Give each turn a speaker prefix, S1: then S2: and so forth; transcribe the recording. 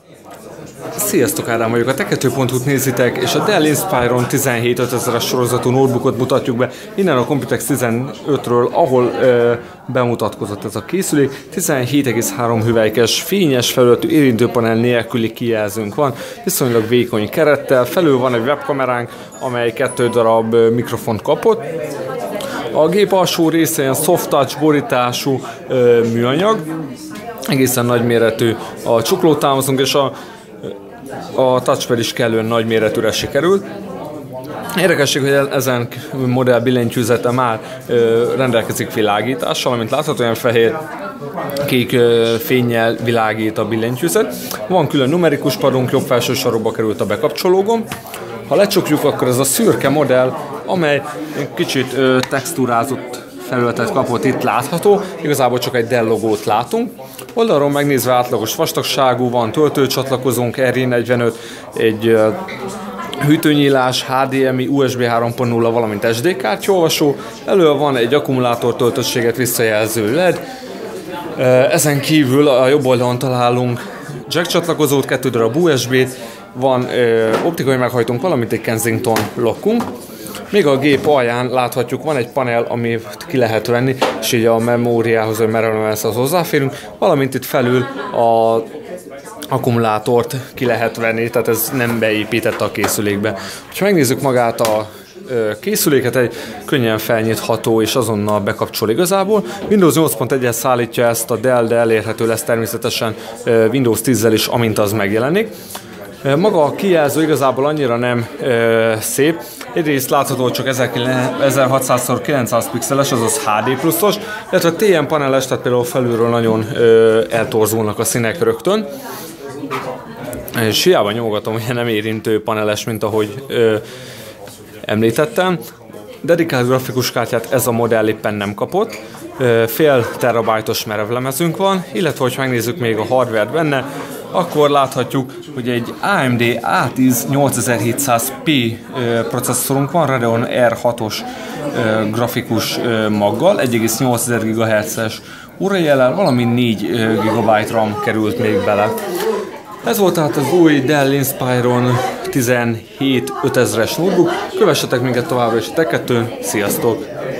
S1: Sziasztok, Ádám vagyok, a Tech2.hu-t nézitek, és a Dell Inspiron 17 5000-es sorozatú notebookot mutatjuk be innen a Computex 15-ről, ahol bemutatkozott ez a készülék. 17,3 hüvelykes, fényes felületű érintőpanel nélküli kijelzőnk van, viszonylag vékony kerettel, felül van egy webkameránk, amely 2 darab mikrofont kapott. A gép alsó része ilyen soft touch borítású műanyag, egészen nagyméretű a csuklótámaszunk, és a touchpad is kellően nagyméretűre sikerült. Érdekesség, hogy ezen modell billentyűzete már rendelkezik világítással, amint látható, olyan fehér-kék fénnyel világít a billentyűzet. Van külön numerikus padunk, jobb felső sarokba került a bekapcsológomb. Ha lecsukjuk, akkor ez a szürke modell, amely kicsit textúrázott felületet kapott, itt látható, igazából csak egy Dell logót látunk. Oldalról megnézve átlagos vastagságú, van töltőcsatlakozónk, RJ45, egy hűtőnyílás, HDMI, USB 3.0, valamint SD kártyaolvasó. Elől van egy akkumulátor töltöttséget visszajelző LED. Ezen kívül a jobb oldalon találunk jack csatlakozót, 2 darab USB-t, van optikai meghajtónk, valamint egy Kensington lockunk. Még a gép alján láthatjuk, van egy panel, amit ki lehet venni, és így a memóriához, vagy merevelemhez hozzáférünk, valamint itt felül a akkumulátort ki lehet venni, tehát ez nem beépített a készülékbe. Ha megnézzük magát a készüléket, egy könnyen felnyitható és azonnal bekapcsol igazából. Windows 8.1-et szállítja ezt a Dell, de elérhető lesz természetesen Windows 10-zel is, amint az megjelenik. Maga a kijelző igazából annyira nem szép. Egyrészt látható, hogy csak 1600x900 pixeles, azaz HD pluszos, illetve TN paneles, tehát például felülről nagyon eltorzulnak a színek rögtön. És hiába nyomogatom, hogy nem érintő paneles, mint ahogy említettem. Dedikált grafikus kártyát ez a modell éppen nem kapott. Fél terabájtos merevlemezünk van, illetve hogy megnézzük még a hardware-t benne, akkor láthatjuk, hogy egy AMD A10 8700P processzorunk van, Radeon R6-os grafikus maggal, 1,8 GHz-es órajellel, valami 4 GB RAM került még bele. Ez volt tehát az új Dell Inspiron 17 5000-es notebook. Kövessetek minket továbbra is a Tech2-n, sziasztok!